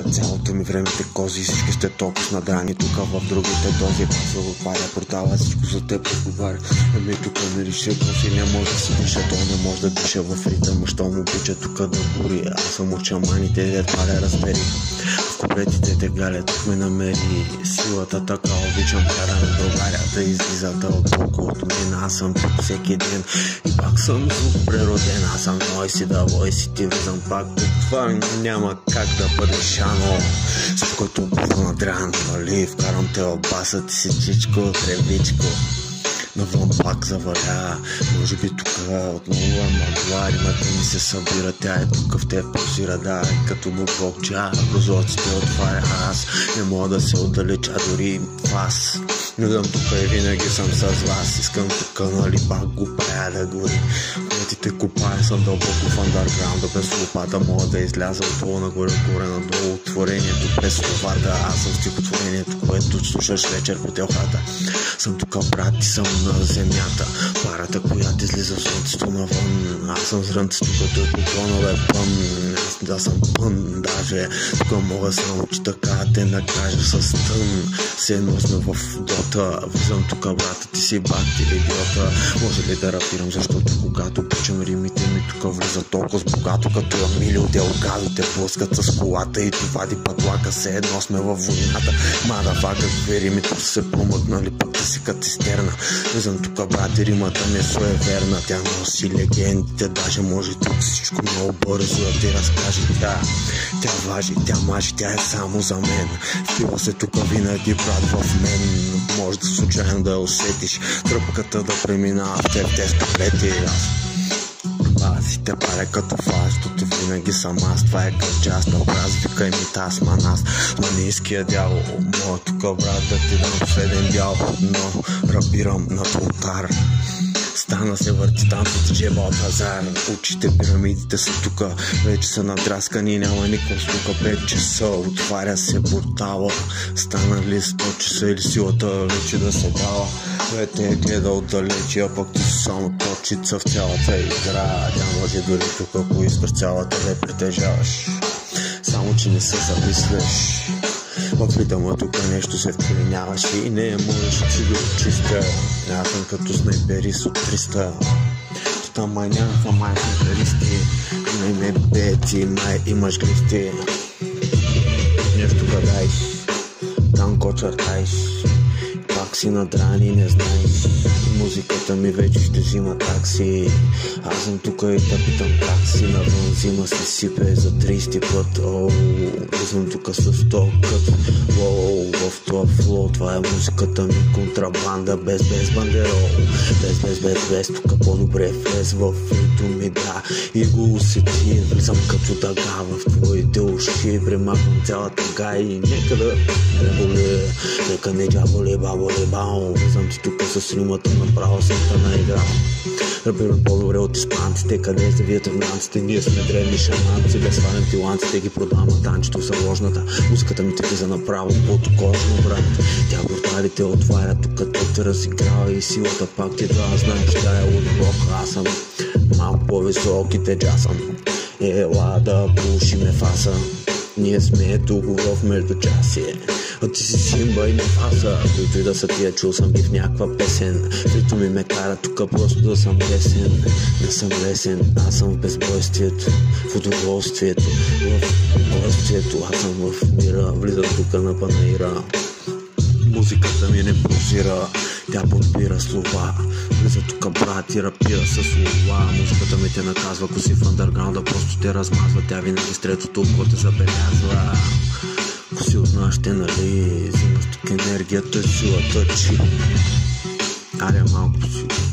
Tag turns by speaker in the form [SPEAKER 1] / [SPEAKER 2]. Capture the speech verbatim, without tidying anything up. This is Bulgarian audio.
[SPEAKER 1] цялото ми време те кози, всички сте толкова надрани, тук в другите дози пасъл отваря портала, всичко за теб разговаря. Ами тук не лише коси, не може да си диша, той не може да диша в ритъм, що му обича тук да гори. Аз съм от шаманите, дед паля разбери, в купетите те галя, тук ме намери силата, така обичам каране в България, да излиза дълбоко от мен. Аз съм тук всеки ден и пак съм звук природен, аз съм мой си да вой си ти влизам пак тук, това няма как да бъде шано. Всичко е толкова надряно, нали? Вкарам те в баса ти си чичко, тревичко. Навън пак заваля, може би тук отново е мъгла, римата ми се събира, тя е тук в те позира, да, като му вълча, прозорците отваря, аз не мога да се отдалеча дори вас. Не дам тук и винаги съм с вас, искам тук, нали, пак го правя да гори. Клетите копая, съм дълбоко в андърграунда, без лопата мога да изляза отдолу нагоре, горе надолу, творението без слова, да, аз съм стихотворението, което слушаш вечер по телхата. Съм тук, брат, и съм на земята, парата, която излиза в слънцето навън. Аз съм зрънцето, като е поклонове пън, аз да съм пън, даже тук мога само, че така те накажа с тън. Все едно сме в дота, влизам тук, брата, ти си бак, ти идиота. Може ли да рапирам, защото когато пичам римите ми тук влиза толкова с богато, като Амилио Делгадо те блъскат с колата и ти вади пътлака, все едно сме във войната. Мадафака, какви римите са се промъкнали, пък ти си като цистерна. Влизам тук, брат, и римата ми е суеверна, тя носи легендите, даже може тук всичко много бързо да ти разкаже. Тя, тя важи, тя мажи, тя е само за мен. Впива се тук винаги, брат, в мен. Може да случайно да я усетиш, тръпката да преминава в теб, те стъплети. Аз и те паря като фас, защото винаги съм аз, това е като джаз на браз, викай ми тасман аз, манийския дявол, моя тук, брат, да ти дам последен дял, но рапирам на ултар. Стана се върти там с джеба от пазар. Очите, пирамидите са тука, вече са надраскани, няма никаква слука. Пет часа, отваря се портала. Стана ли сто часа или силата вече да се дава? Вече е гледал далече, а пък ти си само точица в цялата игра. Тя може дори тук, ако искаш цялата да я притежаваш, само че не се замисляш. В ритъма тук нещо се вкореняваш и не можеш да си го чиста. Аз съм като снайперист от триста. То там май някаква май снайперисти, не ме бети, май имаш грифти. Нещо гадай, танко чертаеш, пак си надрани, не знаеш. Музиката ми вече ще взима такси. Аз съм тука и да питам такси. Навън зима се сипе за трийсети път. Оу, съм тука с токът. Оу, в това флоу, това е музиката ми, контрабанда, без без бандерол. Без без без без, тука по-добре влез в ритъм ми, да, и го усети. Влизам като дъга в твоите уши, премахвам цялата гай и нека да не боли, нека не дяволи, баболи, бао. Влизам ти тука с римата, направо съм та на игра. Рапирам по-добре от испанците, къде сте вие търнанците, ние сме древни шаманци, да свалям тиланците, ги продавам на танчето в заложната. Музиката ми те влиза направо под кожно, брат. Тя порталите отваря, тук като те разиграва и силата пак ти да знаеш, да е от Бог. Аз съм малко по-високите джасъм, ела да пушиме фаса. Ние сме тук в междучасие, а ти си Симба и Муфаса. Които и да са тия, чул съм ги в някаква песен. Които ми ме кара тук просто да съм лесен. Не съм лесен, аз съм в безбойствието, в удоволствието, в удоволствието. Аз съм в мира, влизам тук на панаира. Музиката ми не позира, тя подбира слова. Влиза тук, брат, и рапира с слова. Музиката ми те наказва, ако си в андърграунда, просто те размазва. Тя винаги с третото око те забелязва. Ако си от нашите, нали, взимаш тук енергията, силата, чи. Аре малко си.